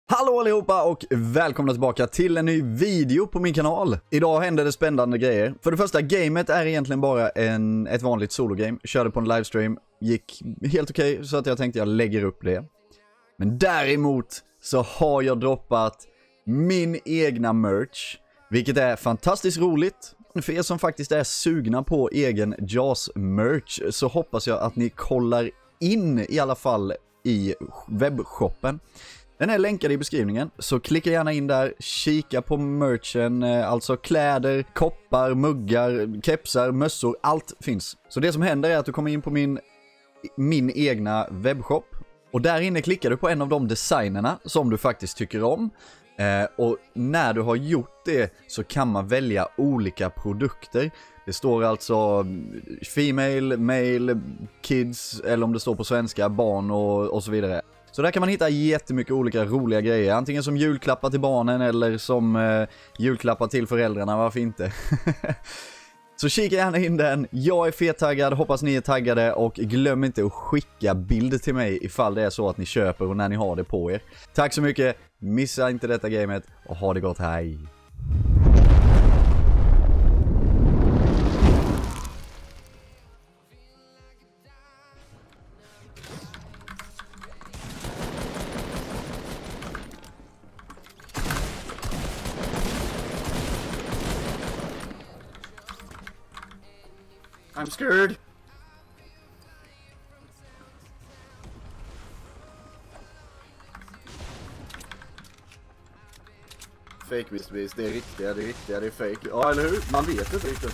Hallå allihopa och välkomna tillbaka till en ny video på min kanal. Idag händer det spännande grejer. För det första, gamet är egentligen bara ett vanligt sologame. Körde på en livestream, gick helt okej, så att jag tänkte jag lägger upp det. Men däremot så har jag droppat min egna merch, vilket är fantastiskt roligt. För er som faktiskt är sugna på egen JAS-merch så hoppas jag att ni kollar in i alla fall i webbshoppen. Den är länkad i beskrivningen, så klicka gärna in där, kika på merchen, alltså kläder, koppar, muggar, kepsar, mössor, allt finns. Så det som händer är att du kommer in på min egna webbshop och där inne klickar du på en av de designerna som du faktiskt tycker om. Och när du har gjort det så kan man välja olika produkter. Det står alltså female, male, kids, eller om det står på svenska, barn och så vidare. Så där kan man hitta jättemycket olika roliga grejer. Antingen som julklappar till barnen eller som julklappar till föräldrarna, varför inte? Så kika gärna in den. Jag är fettaggad, hoppas ni är taggade och glöm inte att skicka bilder till mig ifall det är så att ni köper och när ni har det på er. Tack så mycket, missa inte detta gamet och ha det gott, hej! I'm scared. Fake visst, det är riktiga, det är fake. Ja, eller hur? Man vet inte riktigt.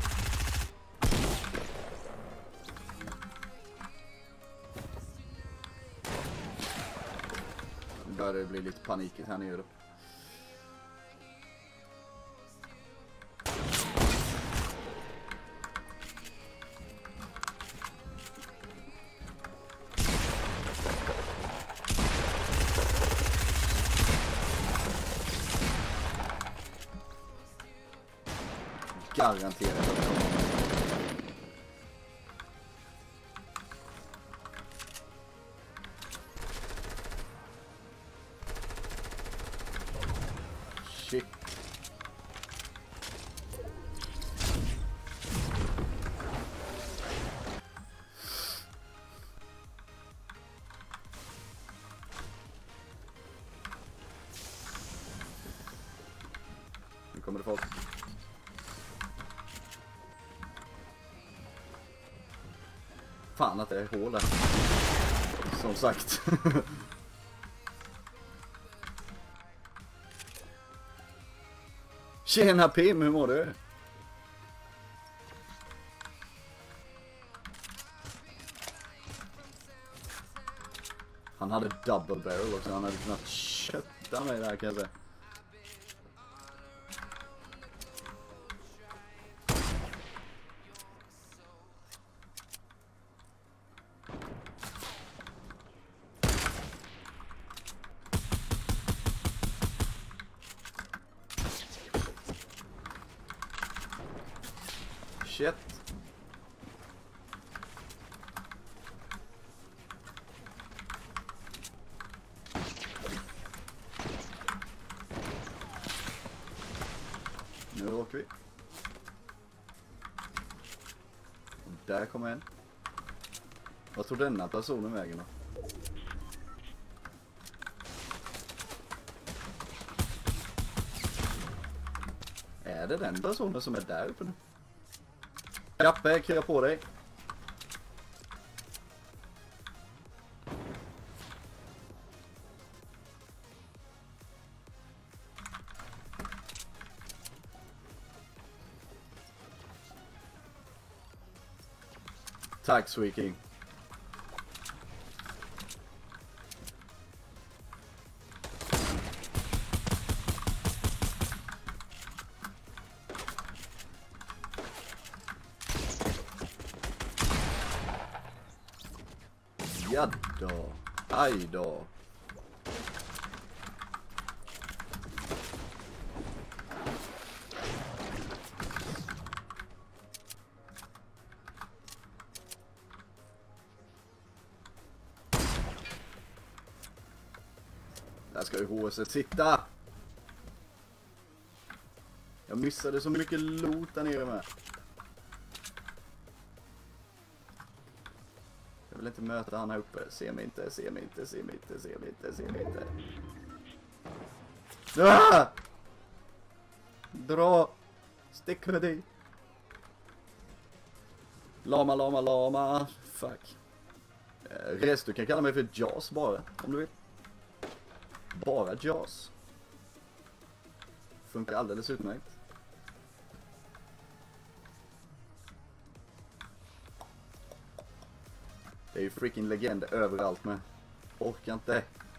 Nu börjar det bli lite panikigt här nere då. Garanterat att det kommer. Shit. Nu kommer det folk. Fan att det är hål där. Som sagt. Tjena Pim, hur mår du? Han hade double barrel också, han hade kunnat kötta mig där kan jag säga. Shit. Nu åker vi. Och där kommer en. Vad tror denna personen vägen då? Är det den personen som är där uppe nu? Jappe, krya på dig. Tack, Sweet King. Ja då. Aj då. Där ska ju håset sitta. Jag missade så mycket loot där nere med. Jag vill inte möta han här uppe. Se mig inte, se mig inte, se mig inte, se mig inte, se mig inte. Ah! Dra. Stick med dig. Lama, lama, lama. Fuck. Du kan kalla mig för Jaws bara, om du vill. Bara Jaws. Funkar alldeles utmärkt. Det är ju freaking legend överallt med. Orkar inte.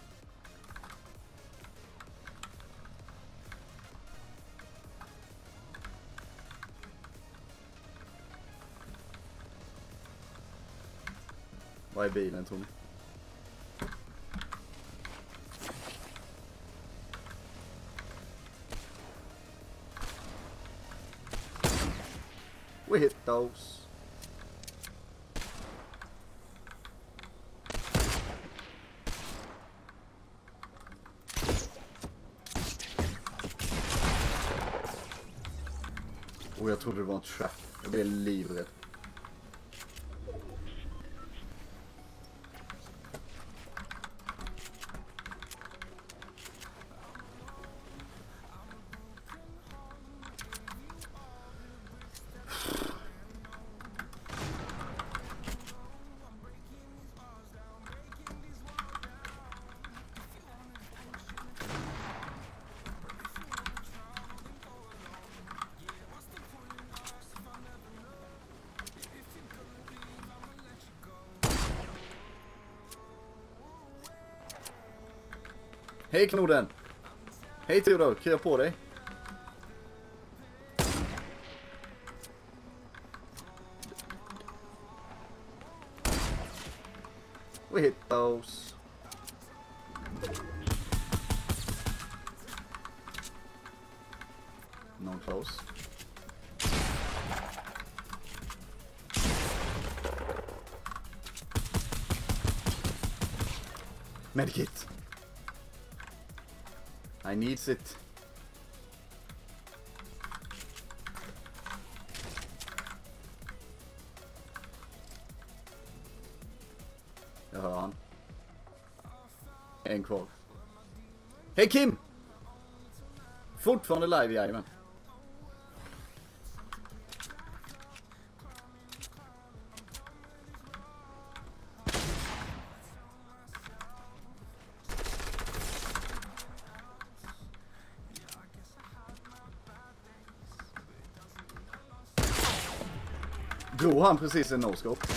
Vad är bilen, Tony? We hit those. Och jag trodde det var en trap. Jag blev livrädd. Hej knoden! Hej Theodor, kryar på dig. We hit those. Non close. Medkit. I needs it. Jag hör han. En kvar. Hej Kim! Fortfarande live, jajamän. Drog han precis en no-scope?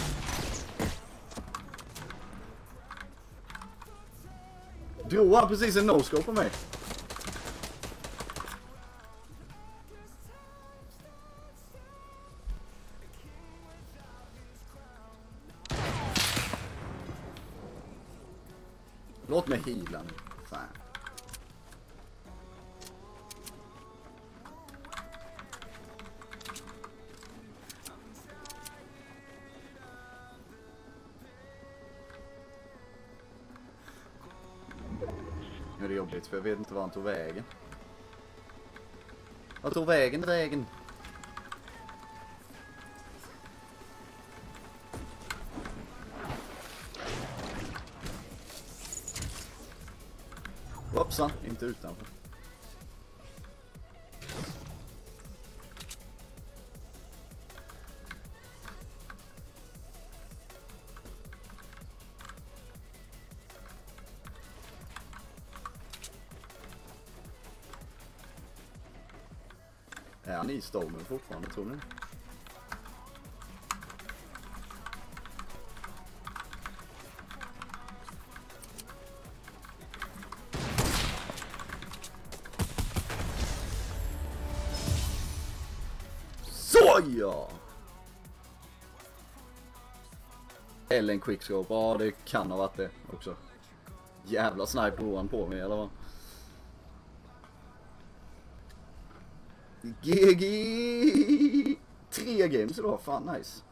Drog han precis en no-scope på mig? Låt mig heala nu. Fan. Nu är det jobbigt för jag vet inte var han tog vägen. Vad tog vägen? Hoppsan, inte utanför. Är han i stormen fortfarande, tror ni? Så ja! Eller en quickscope, ja det kan ha varit det också. Jävla sniper han på mig, eller vad? GG! 3 games idag, fan nice.